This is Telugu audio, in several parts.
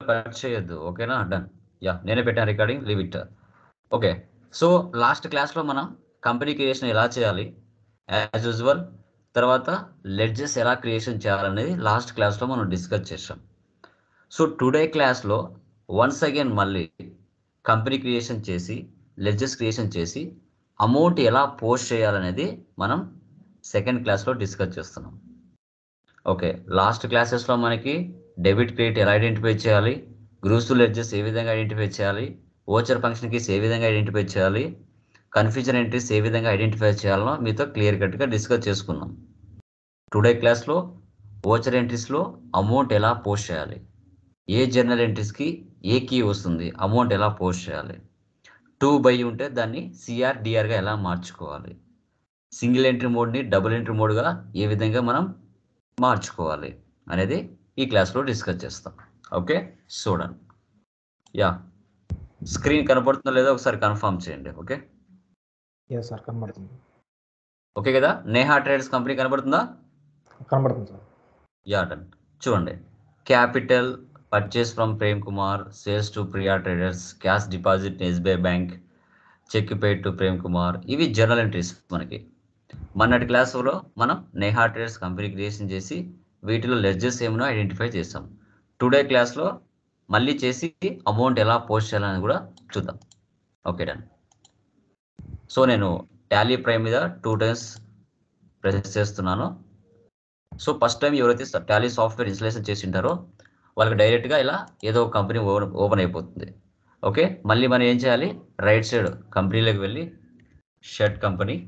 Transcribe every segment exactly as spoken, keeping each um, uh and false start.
కట్ చేయొద్దు, ఓకేనా? డన్. యా, నేనే పెట్టాను recording, leave it. Okay, so last క్లాస్లో మనం కంపెనీ క్రియేషన్ ఎలా చేయాలి యాజ్ యూజువల్, తర్వాత లెడ్జెస్ ఎలా క్రియేషన్ చేయాలనేది లాస్ట్ క్లాస్లో మనం డిస్కస్ చేసాం. సో టుడే క్లాస్లో వన్స్ అగైన్ మళ్ళీ కంపెనీ క్రియేషన్ చేసి లెడ్జెస్ క్రియేషన్ చేసి అమౌంట్ ఎలా పోస్ట్ చేయాలనేది మనం సెకండ్ క్లాస్లో డిస్కస్ చేస్తున్నాం. ఓకే, లాస్ట్ క్లాసెస్లో మనకి డెబిట్ క్రెడిట్ ఎలా ఐడెంటిఫై చేయాలి, గ్రూస్ టు లెడ్జెస్ ఏ విధంగా ఐడెంటిఫై చేయాలి, ఓచర్ ఫంక్షన్ కీస్ ఏ విధంగా ఐడెంటిఫై చేయాలి, కన్ఫ్యూజన్ ఎంట్రీస్ ఏ విధంగా ఐడెంటిఫై చేయాలో మీతో క్లియర్ కట్గా డిస్కస్ చేసుకున్నాం. టుడే క్లాస్లో ఓచర్ ఎంట్రీస్లో అమౌంట్ ఎలా పోస్ట్ చేయాలి, ఏ జర్నల్ ఎంట్రీస్కి ఏ కీ వస్తుంది, అమౌంట్ ఎలా పోస్ట్ చేయాలి, టూ బై ఉంటే దాన్ని సిఆర్ డిఆర్గా ఎలా మార్చుకోవాలి, సింగిల్ ఎంట్రీ మోడ్ని డబుల్ ఎంట్రీ మోడ్గా ఏ విధంగా మనం మార్చుకోవాలి అనేది ఈ క్లాస్లో డిస్కస్ చేస్తాం. ఓకే, చూడండి. యా, స్క్రీన్ కనపడుతుందో లేదో ఒకసారి కన్ఫర్మ్ చేయండి. ఓకే, ఎస్ సార్ కనబడుతుంది. ఓకే కదా, నేహా ట్రేడర్స్ కంపెనీ కనబడుతుందా? కనబడుతుంది సార్. Yeah, done. చూడండి, capital purchase from Prem Kumar, sales to Priya traders, cash deposit SBI bank, cheque paid to Prem Kumar, ఇవి జర్నల్ ఎంట్రీస్. మనకి మొన్నటి క్లాసులో మనం నేహా ట్రేడర్స్ కంపెనీ క్రియేషన్ చేసి వీటిలో లెడ్జెస్ ఏమో ఐడెంటిఫై చేస్తాం. టుడే క్లాస్లో మళ్ళీ చేసి అమౌంట్ ఎలా పోస్ట్ చేయాలని కూడా చూద్దాం. Okay, done. సో నేను టాలీ ప్రైమ్ మీద టూ టైమ్స్ ప్రెస్ చేస్తున్నాను. సో ఫస్ట్ టైం ఎవరైతే టాలీ సాఫ్ట్వేర్ ఇన్స్టాలేషన్ చేసి ఉంటారో వాళ్ళకి డైరెక్ట్గా ఇలా ఏదో ఒక కంపెనీ ఓపెన్ అయిపోతుంది. ఓకే, మళ్ళీ మనం ఏం చేయాలి, రైట్ సైడ్ కంపెనీలోకి వెళ్ళి షర్ట్ కంపెనీ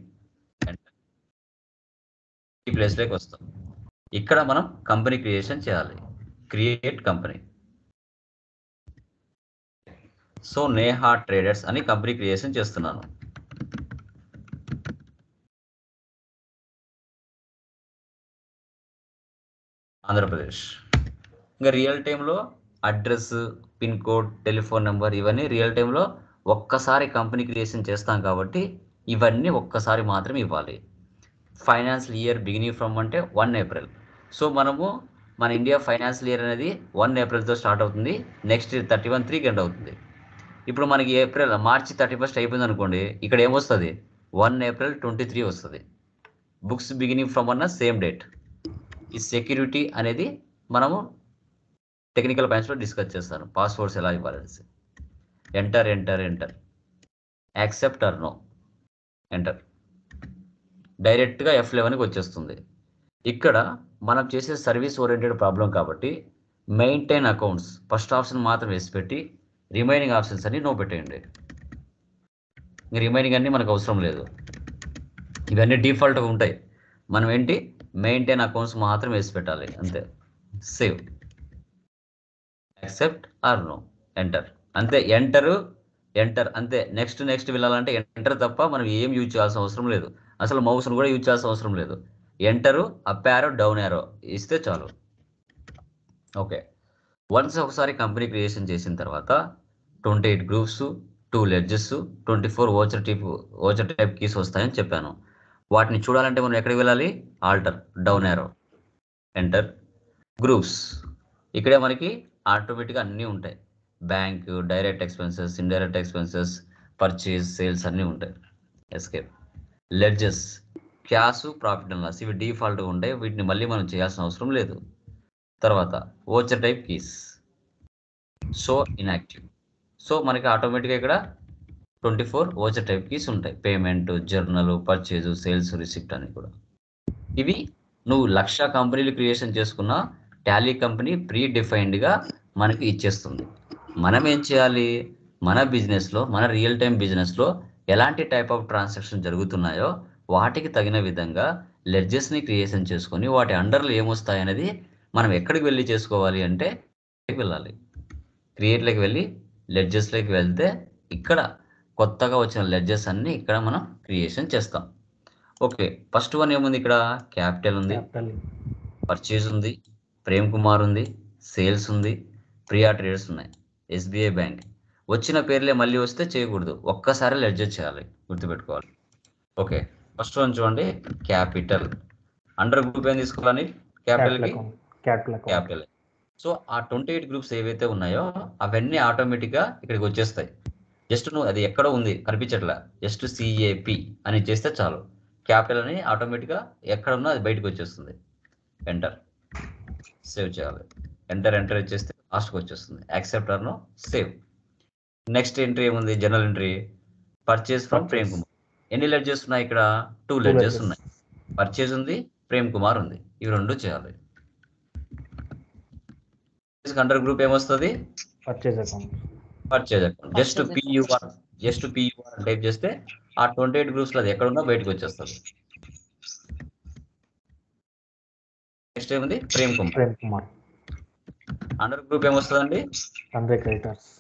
ఈ ప్లేస్లోకి వస్తాం. ఇక్కడ మనం కంపెనీ క్రియేషన్ చేయాలి, create company. So Neha traders అని కంపెనీ క్రియేషన్ చేస్తున్నాను. ఆంధ్రప్రదేశ్. ఇంకా రియల్ టైంలో address, pin code, telephone number ఇవన్నీ రియల్ టైంలో ఒక్కసారి కంపెనీ క్రియేషన్ చేస్తాం కాబట్టి ఇవన్నీ ఒక్కసారి మాత్రమే ఇవ్వాలి. ఫైనాన్షియల్ ఇయర్ బిగినింగ్ ఫ్రమ్ అంటే వన్ ఏప్రిల్. సో మనము మన ఇండియా ఫైనాన్షియల్ ఇయర్ అనేది వన్ ఏప్రిల్తో స్టార్ట్ అవుతుంది, నెక్స్ట్ థర్టీ వన్ త్రీకి ఎండ్ అవుతుంది. ఇప్పుడు మనకి ఏప్రిల్ మార్చి థర్టీ ఫస్ట్ అయిపోయింది అనుకోండి, ఇక్కడ ఏమొస్తుంది, వన్ ఏప్రిల్ ట్వంటీ త్రీ వస్తుంది. బుక్స్ బిగినింగ్ ఫ్రమ్ అన్న సేమ్ డేట్. ఈ సెక్యూరిటీ అనేది మనము టెక్నికల్ పాయింట్స్లో డిస్కస్ చేస్తాను, పాస్వర్డ్స్ ఎలా ఇవ్వాలనేసి. Enter enter enter accept or no enter, డైరెక్ట్గా ఎఫ్ లెవెన్కి వచ్చేస్తుంది. ఇక్కడ మనం చేసే సర్వీస్ ఓరియంటెడ్ ప్రాబ్లం కాబట్టి మెయింటైన్ అకౌంట్స్ ఫస్ట్ ఆప్షన్ మాత్రం వేసి పెట్టి రిమైనింగ్ ఆప్షన్స్ అన్ని నో పెట్టేయండి. రిమైనింగ్ అన్నీ మనకు అవసరం లేదు, ఇవన్నీ డిఫాల్ట్గా ఉంటాయి. మనం ఏంటి మెయింటైన్ అకౌంట్స్ మాత్రం వేసి పెట్టాలి, అంతే. Save, accept or no, enter, అంతే. ఎంటర్ ఎంటర్ అంతే. నెక్స్ట్ నెక్స్ట్ వెళ్ళాలంటే ఎంటర్ తప్ప మనం ఏం యూజ్ చేయాల్సిన అవసరం లేదు, అసలు మౌస్ను కూడా యూజ్ చేయాల్సిన అవసరం లేదు. Enter, up arrow, down arrow ఇస్తే చాలు. ఓకే, వన్స్ ఒకసారి కంపెనీ క్రియేషన్ చేసిన తర్వాత twenty eight groups, two ledgers, twenty four voucher type voucher type keys వస్తాయని చెప్పాను. వాటిని చూడాలంటే మనం ఎక్కడికి వెళ్ళాలి, alter, down arrow, enter, groups. ఇక్కడే మనకి ఆటోమేటిక్గా అన్నీ ఉంటాయి, bank, direct expenses, indirect expenses, purchase, sales అన్నీ ఉంటాయి. Escape. Ledgers, cash, profit and loss, ఇవి డిఫాల్ట్గా ఉంటాయి, వీటిని మళ్ళీ మనం చేయాల్సిన అవసరం లేదు. తర్వాత voucher type keys, so inactive. So మనకి ఆటోమేటిక్గా ఇక్కడ twenty four voucher type keys ఉంటాయి, payment, journal, purchase, sales, receipt అని కూడా. ఇవి నువ్వు లక్ష కంపెనీలు క్రియేషన్ చేసుకున్న టాలీ కంపెనీ ప్రీ డిఫైన్డ్గా మనకి ఇచ్చేస్తుంది. మనం ఏం చేయాలి, మన బిజినెస్లో, మన రియల్ టైం బిజినెస్లో ఎలాంటి టైప్ ఆఫ్ ట్రాన్సాక్షన్ జరుగుతున్నాయో వాటికి తగిన విధంగా లెడ్జెస్ని క్రియేషన్ చేసుకొని వాటి అండర్లో ఏమొస్తాయనేది మనం ఎక్కడికి వెళ్ళి చేసుకోవాలి అంటే వెళ్ళాలి, క్రియేట్లోకి వెళ్ళి లెడ్జెస్లోకి వెళ్తే ఇక్కడ కొత్తగా వచ్చిన లెడ్జెస్ అన్ని ఇక్కడ మనం క్రియేషన్ చేస్తాం. ఓకే, ఫస్ట్ వన్ ఏముంది, ఇక్కడ క్యాపిటల్ ఉంది, పర్చేజ్ ఉంది, ప్రేమ్ కుమార్ ఉంది, సేల్స్ ఉంది, ప్రియా ట్రేడర్స్ ఉన్నాయి, ఎస్బీఐ బ్యాంక్. వచ్చిన పేర్లే మళ్ళీ వస్తే చేయకూడదు, ఒక్కసారి లెడ్జెస్ చేయాలి, గుర్తుపెట్టుకోవాలి. ఓకే, ఫస్ట్ వన్ చూడండి, క్యాపిటల్. అండర్ గ్రూప్ ఏం తీసుకోవాలి, క్యాపిటల్కి క్యాపిటల్. సో ఆ ట్వంటీ ఎయిట్ గ్రూప్స్ ఏవైతే ఉన్నాయో అవన్నీ ఆటోమేటిక్గా ఇక్కడికి వచ్చేస్తాయి. జస్ట్ నువ్వు అది ఎక్కడ ఉంది కనిపించట్లా, జస్ట్ సిఏపి అని చేస్తే చాలు, క్యాపిటల్ అని ఆటోమేటిక్గా ఎక్కడ ఉన్నా అది బయటకు వచ్చేస్తుంది. ఎంటర్ సేవ్ చేయాలి. ఎంటర్ ఎంటర్ చేస్తే లాస్ట్కి వచ్చేస్తుంది. Accept or no save. Next entry ఏముంది? General entry purchase from Prem Kumar. ఎన్ని లెడ్జెస్ ఉన్నాయి ఇక్కడ? టూ లెడ్జెస్ ఉన్నాయి. పర్చేజ్ ఉంది, ప్రేమ్ కుమార్ ఉంది. ఇవి రెండు చేయాలి. అండర్ గ్రూప్ ఏమొస్తుంది? Purchase account. Purchase account. Just PUR just PUR type చేస్తే ఆ ట్వంటీ ఎయిట్ గ్రూప్స్ లో అది ఎక్కడ ఉన్నా బయటకు వచ్చేస్తుంది. నెక్స్ట్ ఏముంది? ప్రేమ్ కుమార్. ప్రేమ్ కుమార్. అండర్ గ్రూప్ ఏమొస్తుందండి? Sundry creditors.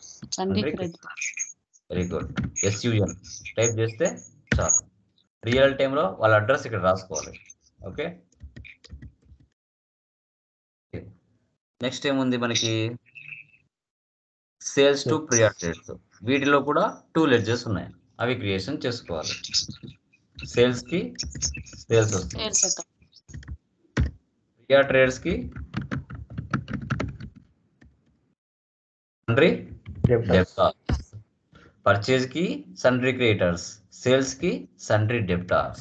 Very good. SUN type చేస్తే చాలు. రియల్ టైంలో వాళ్ళ అడ్రస్ ఇక్కడ రాసుకోవాలి. ఓకే. నెక్స్ట్ ఏముంది మనకి? Sales to Priya traders. వీటిలో కూడా టూ లెడ్జెస్ ఉన్నాయి, అవి క్రియేషన్ చేసుకోవాలి. సేల్స్ కి సేల్స్ వస్తుంది, ప్రియర్ ట్రేడ్స్ కి సన్రీ డెబ్టార్స్, పర్చేజ్ కి సన్రీ క్రియేటర్స్, సేల్స్ కి sundry debtors.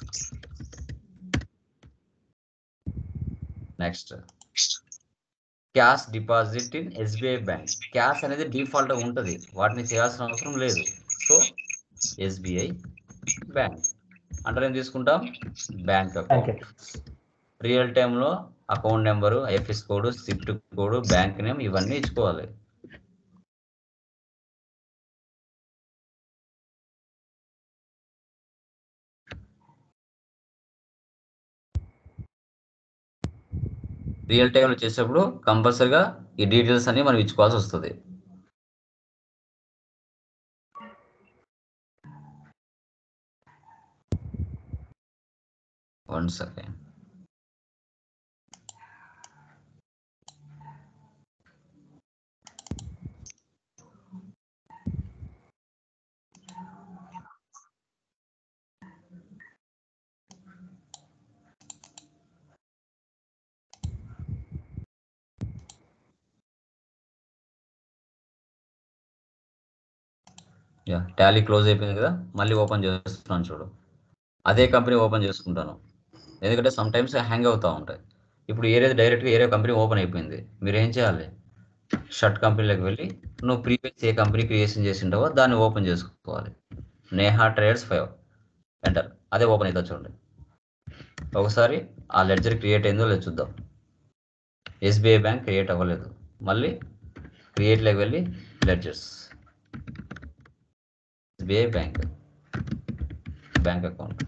Next cash deposit in SBI bank. Cash అనేది డిఫాల్ట్ ఉంటుంది, వాటిని చేయాల్సిన అవసరం లేదు. సో ఎస్బీఐ బ్యాంక్ అంటే ఏం తీసుకుంటాం? Bank account. రియల్ టైంలో account number, IFS code, swift code, bank name ఇవన్నీ ఇచ్చుకోవాలి. రియల్ టైంలో చేసేటప్పుడు కంపల్సరిగా ఈ డీటెయిల్స్ అన్ని మనం ఇచ్చుకోవాల్సి వస్తుంది. One second. Yeah, Tally close అయిపోయింది కదా, మళ్ళీ ఓపెన్ చేస్తున్నాను చూడు. అదే కంపెనీ ఓపెన్ చేసుకుంటాను, ఎందుకంటే సమ్ టైమ్స్ హ్యాంగ్ అవుతూ ఉంటాయి. ఇప్పుడు ఏరియా డైరెక్ట్గా ఏరియా కంపెనీ ఓపెన్ అయిపోయింది. మీరు ఏం చేయాలి? షర్ట్ కంపెనీలోకి వెళ్ళి నువ్వు ప్రీవియస్ ఏ కంపెనీ క్రియేషన్ చేసి ఉంటావో దాన్ని ఓపెన్ చేసుకోవాలి. నేహా ట్రేడర్స్ ఫైవ్ ఎంటర్, అదే ఓపెన్ అవుతా చూడండి. ఒకసారి ఆ లెడ్జర్ క్రియేట్ అయిందో లేదు చూద్దాం. ఎస్బీఐ బ్యాంక్ క్రియేట్ అవ్వలేదు. మళ్ళీ క్రియేట్లోకి వెళ్ళి ledgers, SBI bank bank account,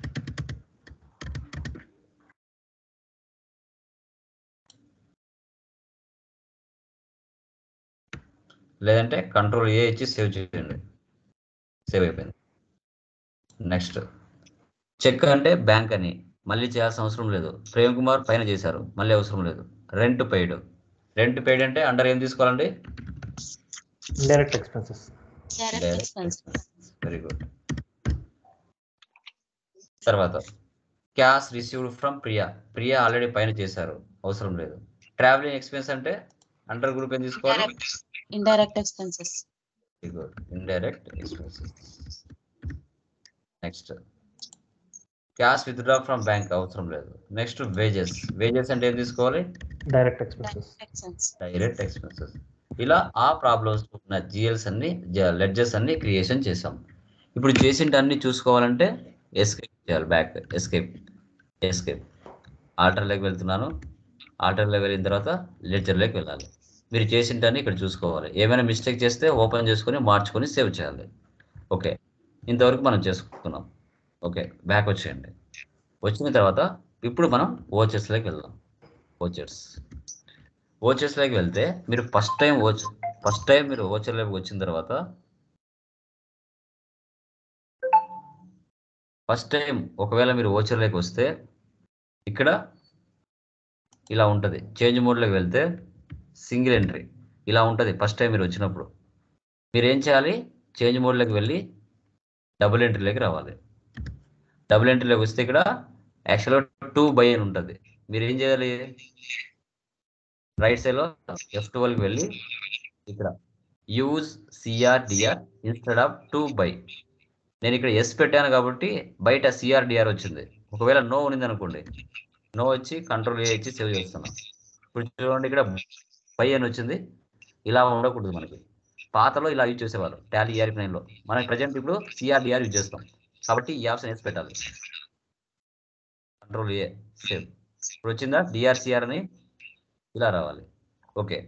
లేదంటే కంట్రోల్ ఏ ఇచ్చి సేవ్ చేయండి. సేవ్ అయిపోయింది. నెక్స్ట్ చెక్ అంటే బ్యాంక్ అని మళ్ళీ చేయాల్సిన అవసరం లేదు. ప్రేమ్ కుమార్ పైన చేశారు, మళ్ళీ అవసరం లేదు. Rent paid. రెంట్ పెయిడ్ అంటే అండర్ ఏం తీసుకోవాలండి? Direct expenses. Very good. తర్వాత cash received from Priya. Priya already పైన చేశారు, అవసరం లేదు. ట్రావెలింగ్ ఎక్స్పెన్స్ అంటే అండర్ గ్రూప్ ఏం తీసుకోవాలి? Indirect expenses. Very good. Indirect expenses. Next cash withdraw from bank, అవసరం లేదు. Next wages. వేజెస్ అంటే ఏం తీసుకోవాలి? Direct expenses. Direct expenses. ఇలా ఆ ప్రాబ్లమ్స్ ఉన్న జిఎల్స్ అన్ని లెడ్జెస్ అన్ని క్రియేషన్ చేసాం. ఇప్పుడు చేసింటి అన్ని చూసుకోవాలంటే ఎస్కేప్ చేయాలి. బ్యాక్ ఎస్కేప్ ఎస్కేప్ ఆల్టర్లోకి వెళ్తున్నాను. ఆల్టర్లోకి వెళ్ళిన తర్వాత లెడ్జర్లోకి వెళ్ళాలి. మీరు చేసింటన్ని ఇక్కడ చూసుకోవాలి. ఏమైనా మిస్టేక్ చేస్తే ఓపెన్ చేసుకొని మార్చుకొని సేవ్ చేయాలి. ఓకే, ఇంతవరకు మనం చేసుకున్నాం. ఓకే, బ్యాక్ వచ్చేయండి. వచ్చిన తర్వాత ఇప్పుడు మనం ఓచర్స్లోకి వెళ్దాం. ఓచర్స్ ఓచర్స్లోకి వెళ్తే మీరు first time vouch first time మీరు ఓచర్లోకి వచ్చిన తర్వాత ఫస్ట్ టైం ఒకవేళ మీరు ఓచర్లోకి వస్తే ఇక్కడ ఇలా ఉంటుంది. చేంజ్ మోడ్లోకి వెళ్తే సింగిల్ ఎంట్రీ ఇలా ఉంటుంది. ఫస్ట్ టైం మీరు వచ్చినప్పుడు మీరు ఏం చేయాలి? చేంజ్ మోడ్లోకి వెళ్ళి డబుల్ ఎంట్రీలోకి రావాలి. డబుల్ ఎంట్రీలోకి వస్తే ఇక్కడ యాక్చువల్గా టూ బై అని ఉంటుంది. మీరు ఏం చేయాలి? రైట్ సైడ్ లో ఎఫ్ ట్వెల్వ్ కి వెళ్ళి ఇక్కడ use CR DR instead of to by. నేను ఇక్కడ ఎస్ పెట్టాను కాబట్టి బయట సిఆర్డిఆర్ వచ్చింది. ఒకవేళ నో ఉంది అనుకోండి, నో వచ్చి కంట్రోల్ ఏ ఇచ్చి సేవ్ చేస్తున్నాం. ఇప్పుడు చూడండి ఇక్కడ బై అని వచ్చింది. ఇలా ఉండకూడదు మనకి. పాతలో ఇలా యూజ్ చేసేవాళ్ళు టాలీ ఈఆర్పి నైన్ లో. మనం ప్రజెంట్ ఇప్పుడు సిఆర్డిఆర్ యూజ్ చేస్తాం కాబట్టి ఈ ఆప్షన్ ఎస్ పెట్టాలి. Control A save. ఇప్పుడు వచ్చిందా డిఆర్సిఆర్ అని ఇలా రావాలి. ఓకే.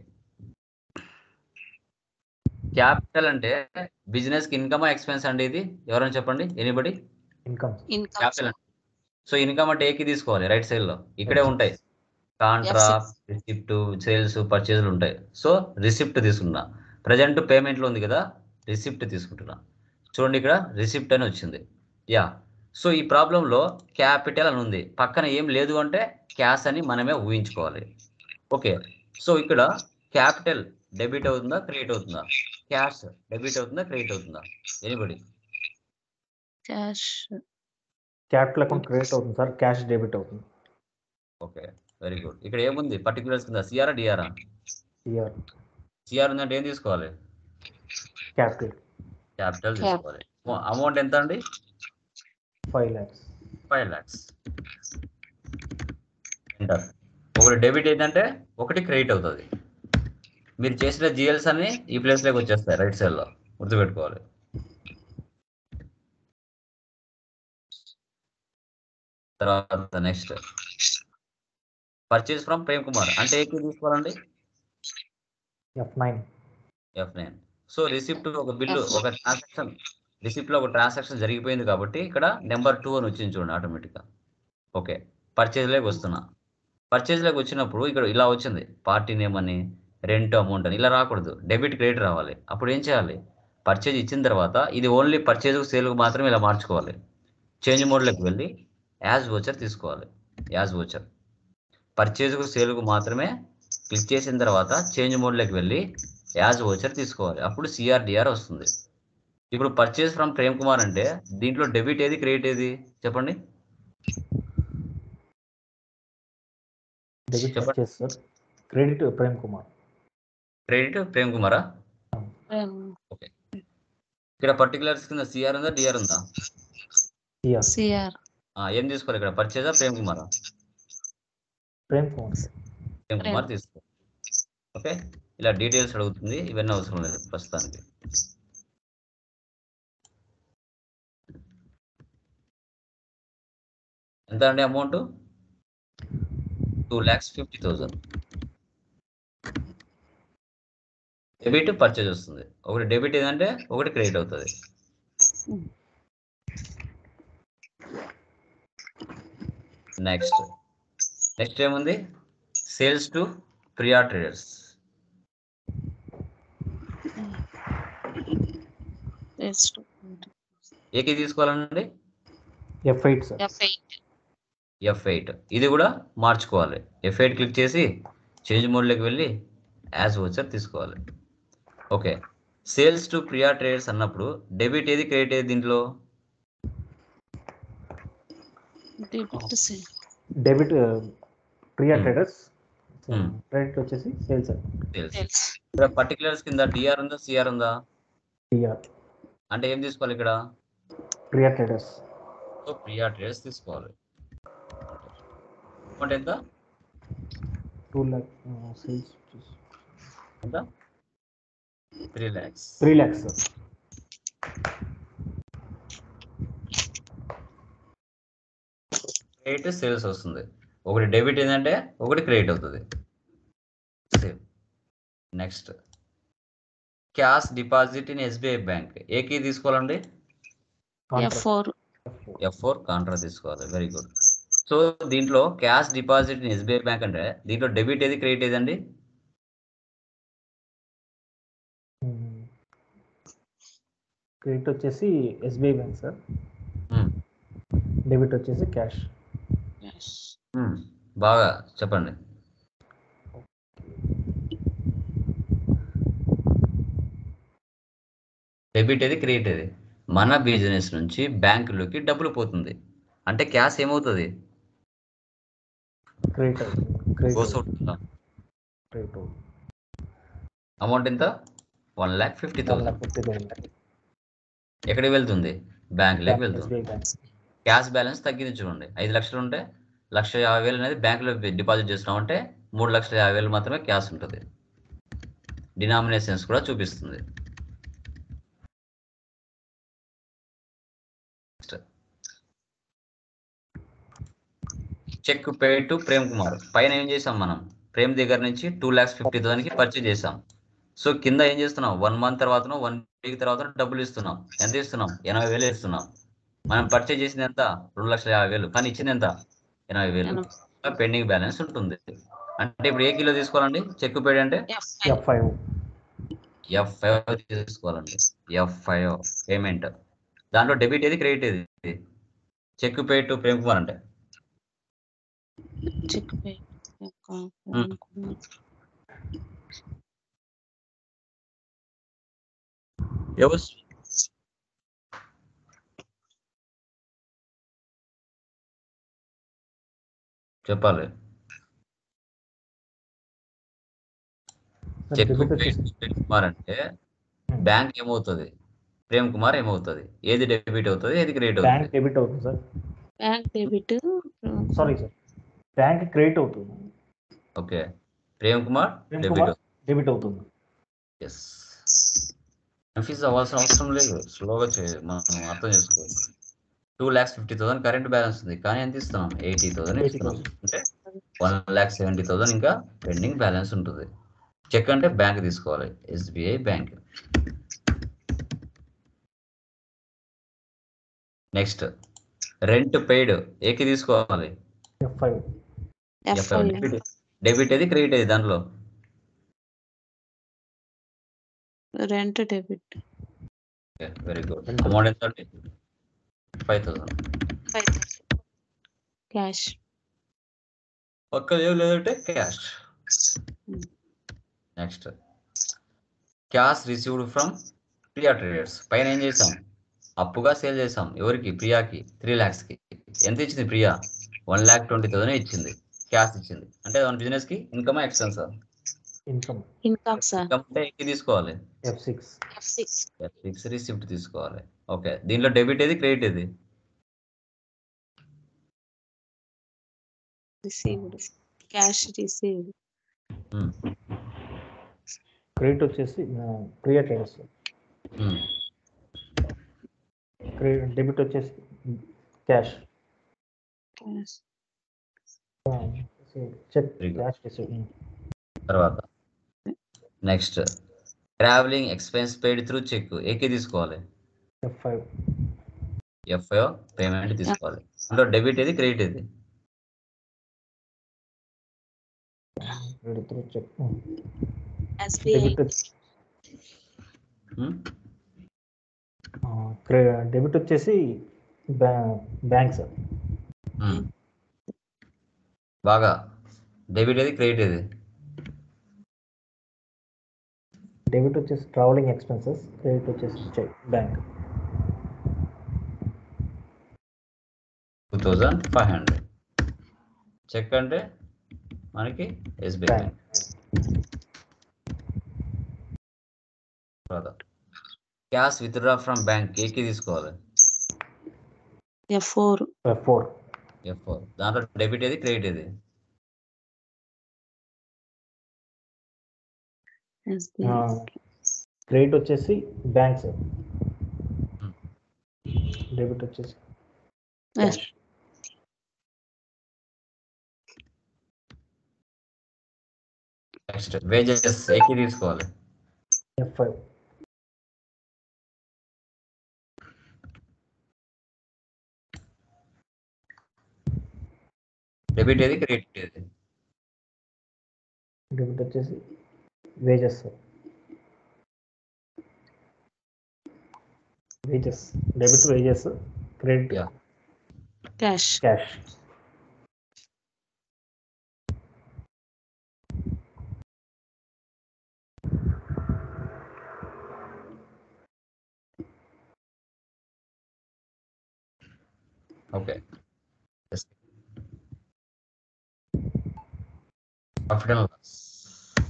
క్యాపిటల్ అంటే బిజినెస్ కి ఇన్కమ్ ఎక్స్పెన్స్ అండి ఇది? ఎవరైనా చెప్పండి, anybody? Income. Income capital. So income అంటే ఏకి తీసుకోవాలి రైట్ సైడ్ లో. ఇక్కడే ఉంటాయి కాంట్రాక్ట్, రిసిప్ట్, సేల్స్, పర్చేజ్లు ఉంటాయి. సో రిసిప్ట్ తీసుకున్నా. ప్రజెంట్ పేమెంట్ లో ఉంది కదా, రిసిప్ట్ తీసుకుంటున్నా. చూడండి ఇక్కడ రిసిప్ట్ అని వచ్చింది. యా. సో ఈ ప్రాబ్లం లో క్యాపిటల్ అని ఉంది, పక్కన ఏం లేదు అంటే క్యాష్ అని మనమే ఊహించుకోవాలి. ఓకే. సో ఇక్కడ క్యాపిటల్ డెబిట్ అవుతుందా క్రెడిట్ అవుతుందా? క్యాష్ డెబిట్ అవుతుందా క్రెడిట్ అవుతుందా? Anybody? Cash capital account credit అవుతుంది సార్, క్యాష్ డెబిట్ అవుతుంది. Okay, very good. ఇక్కడ ఏముంది పర్టికులర్స్ కింద? CR DR? సిఆర్. సిఆర్ ఉందంటే ఏం తీసుకోవాలి? క్యాపిటల్. క్యాపిటల్ తీసుకోవాలి. అమౌంట్ ఎంత అండి? Five lakhs. Five lakhs. Enter. ఒకటి డెబిట్ ఏంటంటే ఒకటి క్రెడిట్ అవుతుంది. మీరు చేసిన జిఎల్స్ అన్ని ఈ ప్లేస్ లోకి వచ్చేస్తాయి రైట్ సైడ్ లో, గుర్తుపెట్టుకోవాలి. తర్వాత next purchase from Prem Kumar అంటే ఏకి తీసుకోవాలండి? F nine. F nine. So receipt ఒక బిల్లు, ఒక ట్రాన్సాక్షన్, రిసిప్ట్ లో ఒక ట్రాన్సాక్షన్ జరిగిపోయింది కాబట్టి ఇక్కడ నెంబర్ టూ అని వచ్చింది చూడండి ఆటోమేటిక్ గా. ఓకే. పర్చేజ్ లోకి వస్తున్నా. పర్చేజ్ లోకి వచ్చినప్పుడు ఇక్కడ ఇలా వచ్చింది పార్టీ నేమ్ అని, రెంట్ అమౌంట్ అని. ఇలా రాకూడదు, డెబిట్ క్రెడిట్ రావాలి. అప్పుడు ఏం చేయాలి? పర్చేజ్ ఇచ్చిన తర్వాత ఇది ఓన్లీ పర్చేజ్ సేల్కు మాత్రమే ఇలా మార్చుకోవాలి. చేంజ్ మోడ్లోకి వెళ్ళి యాజ్ వోచర్ తీసుకోవాలి. యాజ్ వోచర్ పర్చేజ్కు సేల్కు మాత్రమే క్లిక్ చేసిన తర్వాత చేంజ్ మోడ్లోకి వెళ్ళి యాజ్ వోచర్ తీసుకోవాలి. అప్పుడు సిఆర్డిఆర్ వస్తుంది. ఇప్పుడు పర్చేజ్ ఫ్రమ్ ప్రేమ్ కుమార్ అంటే దీంట్లో డెబిట్ ఏది క్రెడిట్ ఏది చెప్పండి? డెబిట్ చెప్పండి. Purchase sir, credit Prem Kumar. Credit Prem కుమారా? ఓకే. ఇక్కడ పర్టికులర్స్ కింద సిఆర్ ఉందా డిఆర్ ఉందా? సిఆర్. సిఆర్. ఏం తీసుకోవాలి ఇక్కడ? పర్చేజా ప్రేమ్ కుమారా? ప్రేమ్ కుమార్. ప్రేమ్ కుమార్ తీసుకో. ఓకే. ఇలా డీటెయిల్స్ అడుగుతుంది, ఇవన్నీ అవసరం లేదు ప్రస్తుతానికి. ఎంత అండి amount? Two lakhs fifty thousand. Debit purchase వస్తుంది. ఒకటి డెబిట్ ఏదంటే ఒకటి క్రెడిట్ అవుతుంది. నెక్స్ట్ నెక్స్ట్ ఏముంది? Sales to Priya traders. ఏకి తీసుకోవాలండి? F eight sir. F eight. F eight. ఇది కూడా మార్చుకోవాలి. ఎఫ్ ఎయిట్ క్లిక్ చేసి చేంజ్ మోడ్లోకి వెళ్ళి యాజ్ వోచర్ తీసుకోవాలి. Okay. Sales to Priya traders అన్నప్పుడు డెబిట్ ఏది క్రెడిట్ ఏది దీంట్లో? డెబిట్ ప్రియా ట్రేడర్స్, క్రెడిట్ వచ్చేసి సేల్స్. సేల్స్. ఇక్కడ పర్టికులర్స్ కింద డిఆర్ ఉందా సిఆర్ ఉందా? డిఆర్. అంటే ఏం తీసుకోవాలి ఇక్కడ? Priya traders. So Priya traders తీసుకోవాలి. అమౌంట్ ఎంత? టూ ల్యాక్. సేల్స్ ఎంత? Three lakhs. Three lakhs sir. Credit sales వస్తుంది. ఒకటి డెబిట్ ఏంటంటే ఒకటి క్రెడిట్ అవుతుంది. Next cash deposit in SBI bank. ఏకి తీసుకోవాలండి? F four. F four contra తీసుకోవాలి. Very good. సో దీంట్లో cash deposit in SBI bank అంటే దీంట్లో డెబిట్ ఏది క్రెడిట్ ఏదండి? క్రెడిట్ వచ్చేసి ఎస్బీఐ బ్యాంక్ సార్, డెబిట్ వచ్చేసి క్యాష్. బాగా చెప్పండి. డెబిట్ ఏది క్రెడిట్ ఏది? మన బిజినెస్ నుంచి బ్యాంకులోకి డబ్బులు పోతుంది అంటే క్యాష్ ఏమవుతుంది? క్రెడిట్. గోస్ అవుట్ కదా. క్రెడిట్ అవుతుంది. అమౌంట్ ఎంత? One lakh fifty one thousand lakh fifty thousand ఎక్కడికి వెళ్తుంది? బ్యాంకులోకి వెళ్తుంది. SBI bank. క్యాష్ బ్యాలెన్స్ తగ్గించుకోండి. ఐదు లక్షలు ఉంటే లక్ష యాభై వేలు అనేది బ్యాంకులో డిపాజిట్ చేసినాం అంటే మూడు లక్షల యాభై వేలు మాత్రమే క్యాష్ ఉంటుంది. డినామినేషన్స్ కూడా చూపిస్తుంది. Cheque paid to Prem Kumar. పైన ఏం చేసాం మనం? ప్రేమ్ దగ్గర నుంచి టూ ల్యాక్స్ ఫిఫ్టీ థౌసండ్కి పర్చేజ్ చేసాం. సో కింద ఏం చేస్తున్నాం? వన్ మంత్ తర్వాతనో వన్ వీక్ తర్వాత డబ్బులు ఇస్తున్నాం. ఎంత ఇస్తున్నాం? ఎనభై వేలు ఇస్తున్నాం. మనం పర్చేజ్ చేసింది ఎంత? రెండు లక్షల యాభై వేలు కానీ ఇచ్చింది ఎంత? ఎనభై వేలు. పెండింగ్ బ్యాలెన్స్ ఉంటుంది. అంటే ఇప్పుడు ఏ కిలో తీసుకోవాలండి చెక్ పేడ్ అంటే? ఎఫ్ ఫైవ్ ఎఫ్ ఫైవ్ తీసుకోవాలండి. F five payment. దాంట్లో డెబిట్ ఏది క్రెడిట్ ఏది? Cheque paid to Prem Kumar అంటే చెక్ పేడ్ ఎవరు చెప్పాలి? చెక్ డెబిట్ వచ్చేసి ప్రేమ్ కుమార్ అంటే బ్యాంక్ ఏమవుతుంది? ప్రేమ్ కుమార్ ఏమవుతుంది? ఏది డెబిట్ అవుతుంది, ఏది క్రెడిట్ బ్యాంక్ అవుతుంది? డెబిట్ అవుతుంది sir. Bank debit sorry sir, bank credit అవుతుంది. ఓకే, ప్రేమ్ కుమార్ ప్రేమ్ డెబిట్ కుమార్ అవుతుంది. డెబిట్ అవుతుంది. ఎస్, కన్ఫ్యూజ్ అవ్వాల్సిన అవసరం లేదు. స్లోగా చేయ మనం అర్థం చేసుకోవచ్చు. Two lakhs fifty thousand current balance ఉంది కానీ ఎంత ఇస్తున్నాం? ఎయిటీ థౌసండ్ ఇస్తున్నాం. అంటే వన్ ల్యాక్ సెవెంటీ థౌసండ్ ఇంకా పెండింగ్ బ్యాలెన్స్ ఉంటుంది. చెక్ అంటే బ్యాంక్ తీసుకోవాలి, SBI bank. Next rent paid ఏకి తీసుకోవాలి? F five F I debit debit ఏది క్రెడిట్ ఏది దాంట్లో? Rent debit very good. Amount ఎంత అండి? Five thousand. క్యాష్ పక్కన ఏం లేదంటే cash. Next cash received from Priya traders. పైన ఏం చేసాం? అప్పుగా సేల్ చేసాం. ఎవరికి? ప్రియాకి. త్రీ ల్యాక్స్కి. ఎంత ఇచ్చింది Priya? One lakh twenty thousand ఇచ్చింది, క్యాష్ ఇచ్చింది. అంటే మన బిజినెస్ కి income expense? Income. Income sir. Income అంటే ఎక్కి తీసుకోవాలి. F six F six F six receipt తీసుకోవాలి. ఓకే, దీంట్లో డెబిట్ ఏది క్రెడిట్ ఏది? Received cash received. క్రెడిట్ వచ్చేసి ప్రియా ట్రేడర్స్. డెబిట్ వచ్చేసి cash. Cash cheque Very good. Cash receive. తర్వాత next travelling expense paid through cheque ఏకే తీసుకోవాలి? F five F five payment తీసుకోవాలి. అందులో డెబిట్ ఏది క్రెడిట్ ఏది? Credit through cheque. SBI debit debit వచ్చేసి బ్యాంక్ సార్. బాగా డెబిట్ ఏది క్రెడిట్ ఏది? డెబిట్ వచ్చేసి ట్రావెలింగ్ ఎక్స్పెన్సెస్, క్రెడిట్ వచ్చేసి cheque bank. Two thousand five hundred. Cheque అంటే మనకి SBI bank. Cash withdraw from bank ఏకి తీసుకోవాలి? F four F four F four. దాంట్లో డెబిట్ ఏది క్రెడిట్ ఏది? క్రెడిట్ వచ్చేసి బ్యాంక్ సార్. డెబిట్ వచ్చేసి క్యాష్. నెక్స్ట్ వేజెస్ ఏకి తీసుకోవాలి? ఎఫ్ ఫైవ్ డెబిట్ ఏది క్రెడిట్ ఏది? డెబిట్ వచ్చేసి wages sir. Wages debit wages, credit Yeah. Cash cash. Okay, profit and loss.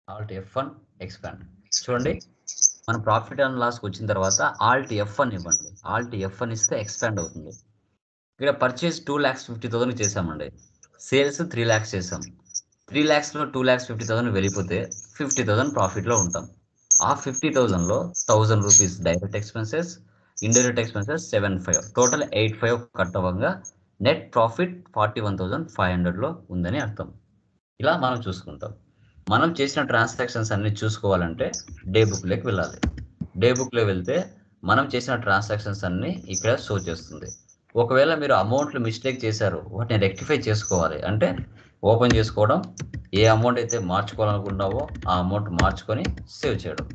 Alt F one expand. చూడండి మన ప్రాఫిట్ అండ్ లాస్కి వచ్చిన తర్వాత ఆల్ట్ ఎఫ్ వన్ ఇవ్వండి. ఆల్ట్ ఎఫ్ వన్ ఇస్తే ఎక్స్పాండ్ అవుతుంది. ఇక్కడ purchase two lakhs fifty thousand చేసామండి. సేల్స్ త్రీ ల్యాక్స్ చేసాం. త్రీ ల్యాక్స్లో టూ ల్యాక్స్ ఫిఫ్టీ థౌసండ్ వెళ్ళిపోతే ఫిఫ్టీ థౌసండ్ ప్రాఫిట్లో ఉంటాం. ఆ ఫిఫ్టీ థౌసండ్లో thousand rupees direct expenses, indirect expenses seven five total eight five cut అవ్వగా net profit forty one thousand five హండ్రెడ్లో ఉందని అర్థం. ఇలా మనం చూసుకుంటాం. మనం చేసిన ట్రాన్సాక్షన్స్ అన్ని చూసుకోవాలంటే డే బుక్లోకి వెళ్ళాలి. డే బుక్లో వెళ్తే మనం చేసిన ట్రాన్సాక్షన్స్ అన్ని ఇక్కడ షో చేస్తుంది. ఒకవేళ మీరు అమౌంట్లు మిస్టేక్ చేశారు, వాటిని రెక్టిఫై చేసుకోవాలి అంటే ఓపెన్ చేసుకోవడం, ఏ అమౌంట్ అయితే మార్చుకోవాలనుకుంటున్నావో ఆ అమౌంట్ మార్చుకొని సేవ్ చేయడం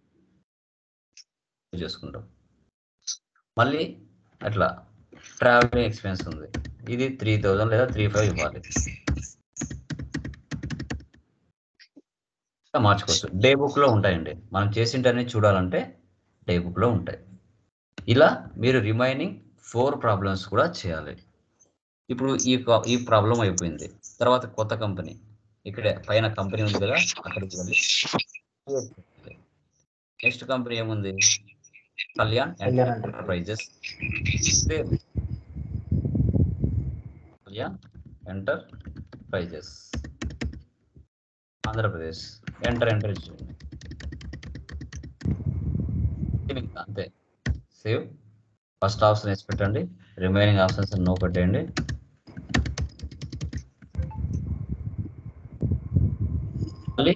చేసుకుంటాం. మళ్ళీ అట్లా ట్రావెలింగ్ ఎక్స్పెన్స్ ఉంది, ఇది త్రీ థౌజండ్ లేదా త్రీ ఫైవ్ ఇవ్వాలి, మార్చుకోవచ్చు. డే బుక్లో ఉంటాయండి. మనం చేసింటనే చూడాలంటే డే బుక్లో ఉంటాయి. ఇలా మీరు రిమైనింగ్ ఫోర్ ప్రాబ్లమ్స్ కూడా చేయాలి. ఇప్పుడు ఈ ఈ ప్రాబ్లం అయిపోయింది. తర్వాత కొత్త కంపెనీ, ఇక్కడ పైన కంపెనీ ఉంది కదా, అక్కడికి వెళ్ళి నెక్స్ట్ కంపెనీ ఏముంది, Kalyan enterprises. Kalyan enterprises Andhra Pradesh. Enter enter చేయండి, అంతే. సేవ్. ఫస్ట్ ఆప్షన్ వేసి పెట్టండి, రిమైనింగ్ ఆప్షన్స్ నో పెట్టండి. మళ్ళీ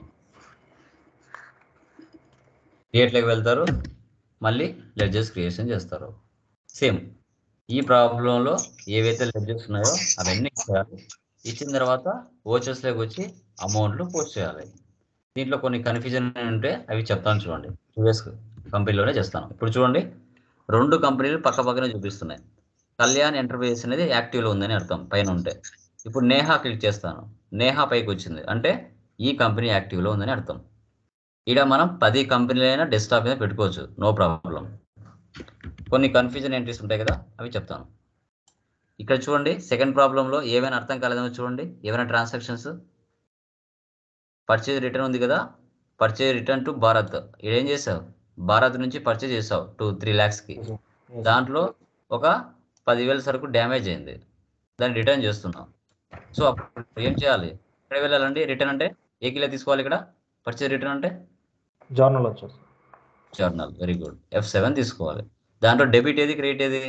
క్రియేట్లోకి వెళ్తారు, మళ్ళీ లెడ్జెస్ క్రియేషన్ చేస్తారు. సేమ్ ఈ ప్రాబ్లంలో ఏవైతే లెడ్జెస్ ఉన్నాయో అవన్నీ చేయాలి. ఇచ్చిన తర్వాత ఓచర్స్లోకి వచ్చి అమౌంట్లు పోస్ట్ చేయాలి. దీంట్లో కొన్ని కన్ఫ్యూజన్ ఉంటే అవి చెప్తాను చూడండి. యూఎస్ కంపెనీలోనే చేస్తాను. ఇప్పుడు చూడండి, రెండు కంపెనీలు పక్క పక్కనే చూపిస్తున్నాయి. కళ్యాణ్ ఎంటర్ప్రైజెస్ అనేది యాక్టివ్లో ఉందని అర్థం పైన ఉంటే. ఇప్పుడు నేహా క్లిక్ చేస్తాను, నేహా పైకి వచ్చింది అంటే ఈ కంపెనీ యాక్టివ్లో ఉందని అర్థం. ఇక్కడ మనం పది కంపెనీలైనా డెస్క్టాప్ మీద పెట్టుకోవచ్చు, నో ప్రాబ్లం. కొన్ని కన్ఫ్యూజన్ ఎంట్రీస్ ఉంటాయి కదా, అవి చెప్తాను. ఇక్కడ చూడండి, సెకండ్ ప్రాబ్లంలో ఏమైనా అర్థం కాలేదేమో చూడండి. ఏమైనా ట్రాన్సాక్షన్స్, పర్చేజ్ రిటర్న్ ఉంది కదా, పర్చేజ్ రిటర్న్ టు భారత్. ఇక్కడ ఏం చేసావు, భారత్ నుంచి పర్చేజ్ చేసావు టూ త్రీ ల్యాక్స్కి. దాంట్లో ఒక పదివేల సరుకు డ్యామేజ్ అయింది, దాన్ని రిటర్న్ చేస్తున్నాం. సో అప్పుడు ఏం చేయాలి, ఎక్కడ వెళ్ళాలండి, రిటర్న్ అంటే ఏ కిలో తీసుకోవాలి. ఇక్కడ పర్చేజ్ రిటర్న్ అంటే జర్నల్ వచ్చేసి journal. Very good, F seven తీసుకోవాలి. దాంట్లో డెబిట్ ఏది, క్రెడిట్ ఏది,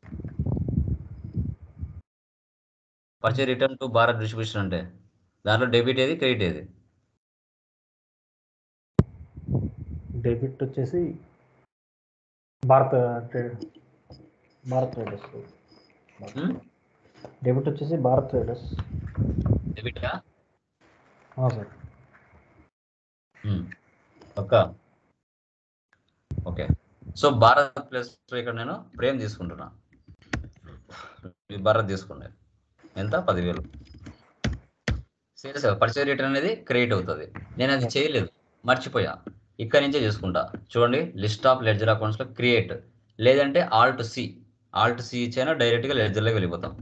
purchase return to Bharat distribution అంటే దాంట్లో డెబిట్ ఏది, క్రెడిట్ ఏది. డెబిట్ వచ్చేసి Bharat trade Bharat traders. Debit వచ్చేసి భారత్ ట్రేడర్స్. డెబిటా సార్. Okay okay. So Bharat plus ఇక్కడ నేను ప్రేమ్ తీసుకుంటున్నా, భారత్ తీసుకునే ఎంత, పదివేలు. సేల్స్ పర్చేజ్ రిటర్న్ అనేది క్రెడిట్ అవుతుంది. నేను అది చేయలేదు, మర్చిపోయా. ఇక్కడ నుంచే చేసుకుంటా. చూడండి, లిస్ట్ ఆఫ్ లెడ్జర్ అకౌంట్స్ లో క్రియేట్, లేదంటే ఆల్ట్ సి, ఆల్ట్ సి ఇచ్చైనా డైరెక్ట్ గా లెడ్జర్ లోకి వెళ్ళిపోతాం.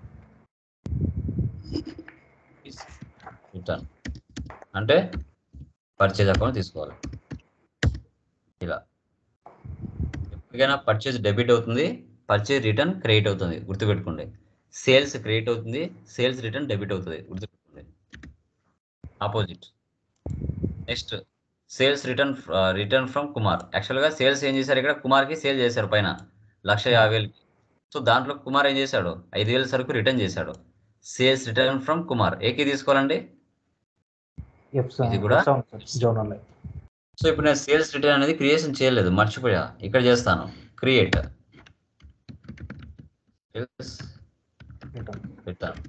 రిటర్న్ అంటే పర్చేజ్ అకౌంట్ తీసుకోవాలి. ఇలా ఎప్పటికైనా పర్చేజ్ డెబిట్ అవుతుంది, పర్చేజ్ రిటర్న్ క్రెడిట్ అవుతుంది, గుర్తుపెట్టుకోండి. సేల్స్ క్రెడిట్ అవుతుంది, సేల్స్ రిటర్న్ డెబిట్ అవుతుంది, గుర్తుపెట్టుకోండి. Opposite. Next sales return return from Kumar. యాక్చువల్గా సేల్స్ ఏం చేశారు, ఇక్కడ కుమార్కి సేల్ చేశారు పైన లక్ష యాభై వేలకి. సో దాంట్లో కుమార్ ఏం చేశాడు, ఐదు వేల సరుకు రిటర్న్ చేశాడు. సేల్స్ రిటర్న్ ఫ్రమ్ కుమార్ ఏకి తీసుకోవాలండి, ఇది కూడా. సో ఇప్పుడు నేను సేల్స్ రిటర్న్ అనేది క్రియేషన్ చేయలేదు, మర్చిపోయా, ఇక్కడ చేస్తాను. Create return.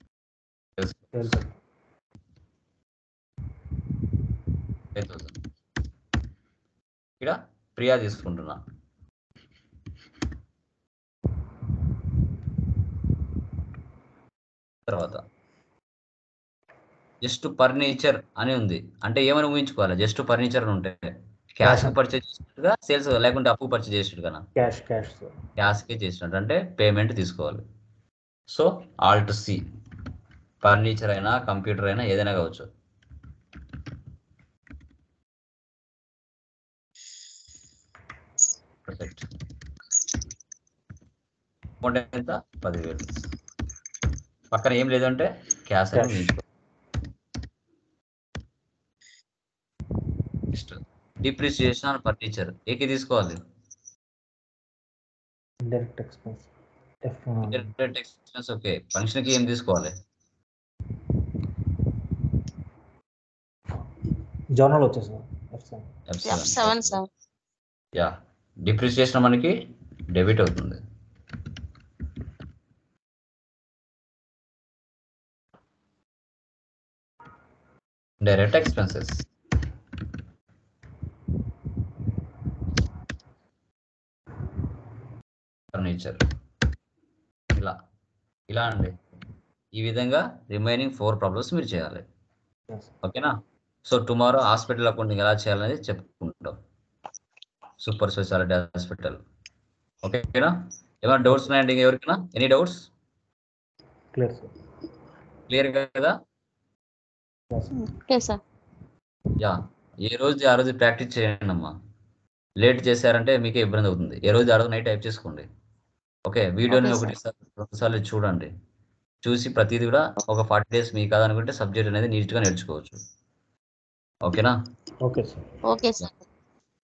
ఇక్కడ ప్రియా తీసుకుంటున్నా. తర్వాత జస్ట్ ఫర్నిచర్ అని ఉంది అంటే ఏమని ఊహించుకోవాలి, జస్ట్ ఫర్నిచర్ అని ఉంటే క్యాష్ పర్చేజ్ చేసినట్టుగా, సేల్స్ లేకుంటే అప్పు పర్చేజ్ చేసినట్టుగా, క్యాష్ క్యాష్ క్యాష్కి చేసినట్టు అంటే పేమెంట్ తీసుకోవాలి. సో ఆల్ట్ సి, ఫర్నిచర్ అయినా కంప్యూటర్ అయినా ఏదైనా కావచ్చు. పర్ఫెక్ట్. అమౌంట్ ఎంత? పదివేలు. పక్కన ఏం లేదంటే క్యాష్ అని ఉంచుకో. Next depreciation on furniture. ఏకి తీసుకోవాలి? Indirect expense. Indirect expense. Okay, function కి ఏం తీసుకోవాలి? జర్నల్ వచ్చేసింది F seven. F seven sir. Yeah, depreciation మనకి డెబిట్ అవుతుంది. Direct expenses. ఫర్నిచర్. ఇలా ఇలా అండి. ఈ విధంగా రిమైనింగ్ ఫోర్ ప్రాబ్లమ్స్ మీరు చేయాలి. ఓకేనా? సో టుమారో హాస్పిటల్ అకౌంటింగ్ ఎలా చేయాలనేది చెప్పుకుంటాం. Super speciality hospital. ఓకేనా? ఏమైనా డౌట్స్ ఉన్నాయండి ఎవరికైనా? Any doubts? Clear sir. Clear కదా? Okay sir. యా, ఏ రోజు ఆ రోజు ప్రాక్టీస్ చేయండి అమ్మా. లేట్ చేశారంటే మీకే ఇబ్బంది అవుతుంది. ఏ రోజు ఆ రోజు నైట్ టైప్ చేసుకోండి. ఓకే, వీడియోని Okay, ఒకటి రెండు సార్లు చూడండి. చూసి ప్రతిదీ కూడా ఒక ఫార్టీ డేస్ మీకు కాదనుకుంటే సబ్జెక్ట్ అనేది నీట్గా నేర్చుకోవచ్చు. ఓకేనా? Okay sir. Okay sir.